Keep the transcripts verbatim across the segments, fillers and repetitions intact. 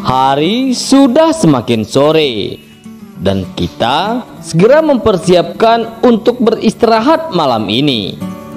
Hari sudah semakin sore dan kita segera mempersiapkan untuk beristirahat malam ini.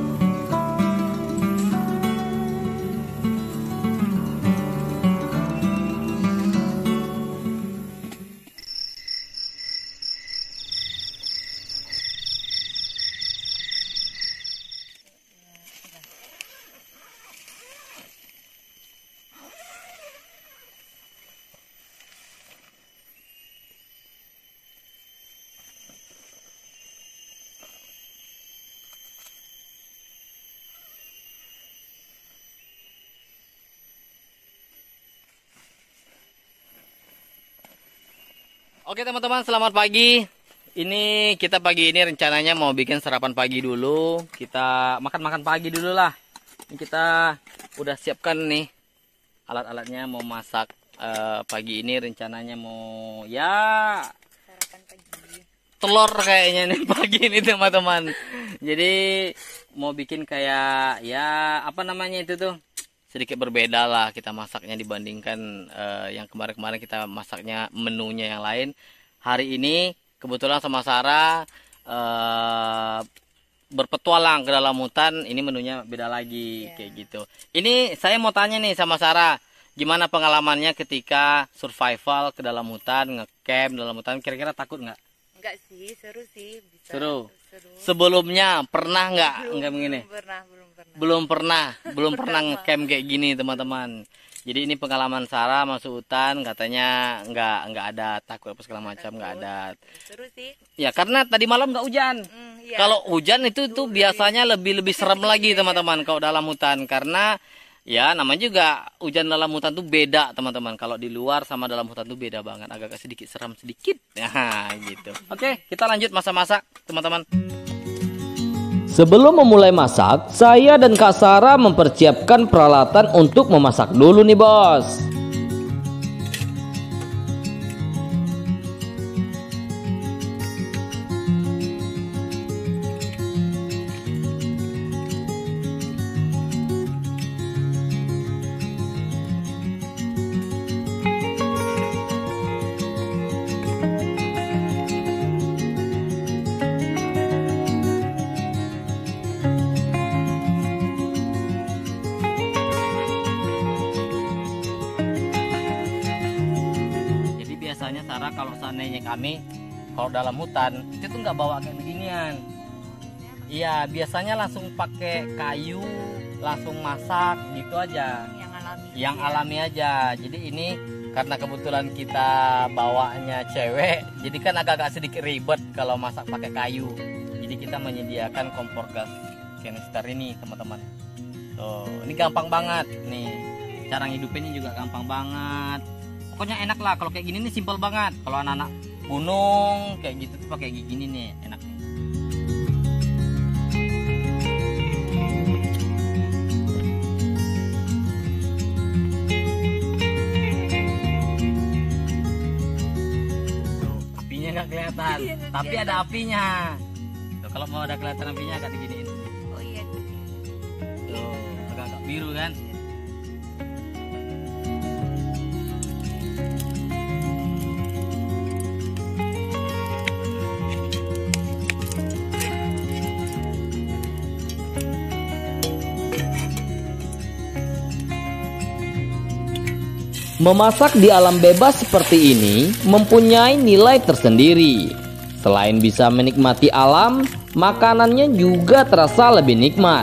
Oke teman-teman, selamat pagi. Ini kita pagi ini rencananya mau bikin sarapan pagi dulu. Kita makan-makan pagi dulu lah. Ini kita udah siapkan nih alat-alatnya mau masak uh, pagi ini. Rencananya mau ya sarapan pagi. Telur kayaknya nih pagi ini teman-teman. Jadi mau bikin kayak ya apa namanya itu tuh, sedikit berbeda lah kita masaknya dibandingkan uh, yang kemarin-kemarin kita masaknya menunya yang lain. Hari ini kebetulan sama Sarah uh, berpetualang ke dalam hutan, ini menunya beda lagi, yeah. Kayak gitu. Ini saya mau tanya nih sama Sarah, gimana pengalamannya ketika survival ke dalam hutan, ngecamp dalam hutan, kira-kira takut nggak? Enggak sih, seru sih. Bisa. Seru. Seru. Sebelumnya pernah nggak nggak begini? Belum pernah, belum pernah. Belum pernah, belum pernah ngecamp kayak gini teman-teman. Jadi ini pengalaman Sarah masuk hutan, katanya nggak nggak ada takut apa segala macam, nggak ada. Seru sih. Ya karena tadi malam nggak hujan. Mm, iya. Kalau hujan itu tuh biasanya lebih lebih serem lagi teman-teman kalau dalam hutan, karena ya namanya juga hujan dalam hutan tuh beda teman-teman. Kalau di luar sama dalam hutan tuh beda banget, agak sedikit seram sedikit. Nah gitu. Oke, kita lanjut masak-masak teman-teman. Sebelum memulai masak, saya dan Kak Sarah mempersiapkan peralatan untuk memasak dulu nih bos. Biasanya Sarah kalau seandainya kami kalau dalam hutan itu tuh nggak bawa kayak beginian. Iya, biasanya langsung pakai kayu, langsung masak gitu aja. Yang alami. Yang alami aja. Jadi ini karena kebetulan kita bawanya cewek, jadi kan agak-agak sedikit ribet kalau masak pakai kayu. Jadi kita menyediakan kompor gas kanister ini teman-teman. Tuh, ini gampang banget nih. Cara ngidupinnya juga gampang banget. Pokoknya enak lah kalau kayak gini nih, simpel banget. Kalau anak-anak gunung kayak gitu tuh pakai gini nih enak nih. Tuh, apinya nggak kelihatan, Iya, tapi kelihatan. ada apinya. Tuh, kalau mau ada kelihatan apinya agak diginiin. Oh iya. Tuh, agak-agak biru kan. Memasak di alam bebas seperti ini mempunyai nilai tersendiri. Selain bisa menikmati alam, makanannya juga terasa lebih nikmat.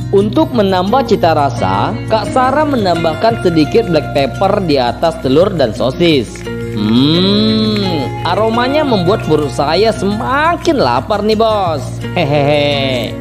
Untuk menambah cita rasa, Kak Sarah menambahkan sedikit black pepper di atas telur dan sosis. Hmm, aromanya membuat perut saya semakin lapar nih bos. Hehehe.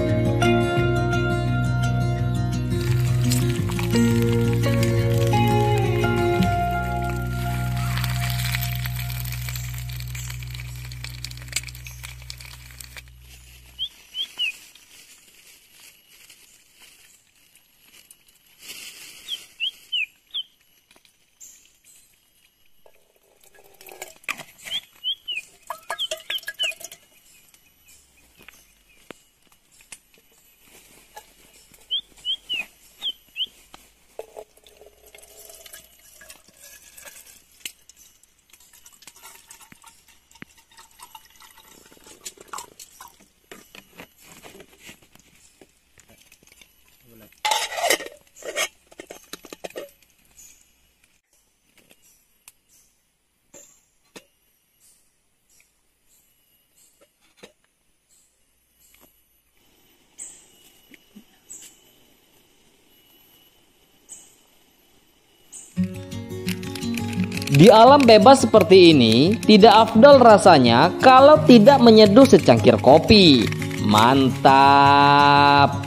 Di alam bebas seperti ini, tidak afdol rasanya kalau tidak menyeduh secangkir kopi. Mantap!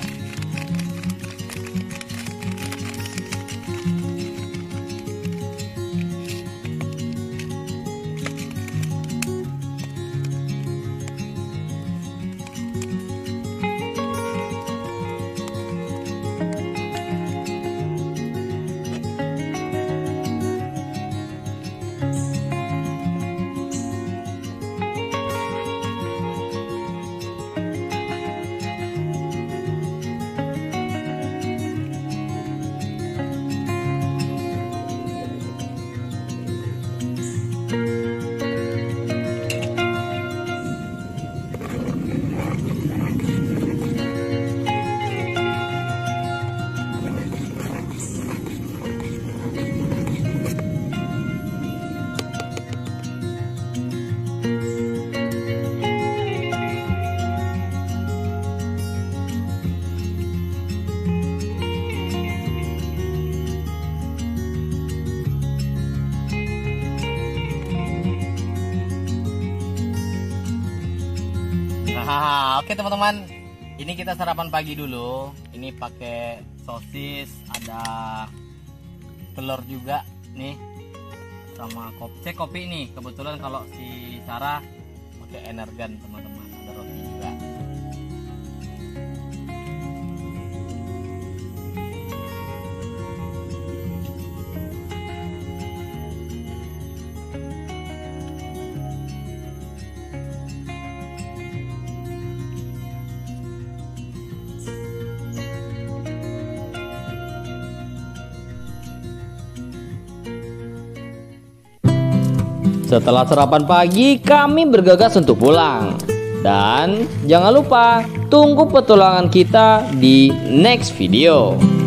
Nah, oke teman-teman, ini kita sarapan pagi dulu. Ini pakai sosis, ada telur juga nih, sama kopi. Saya kopi nih, kebetulan kalau si Sarah pakai energan teman-teman. Ada roti juga. Setelah sarapan pagi, kami bergegas untuk pulang. Dan jangan lupa tunggu petualangan kita di next video.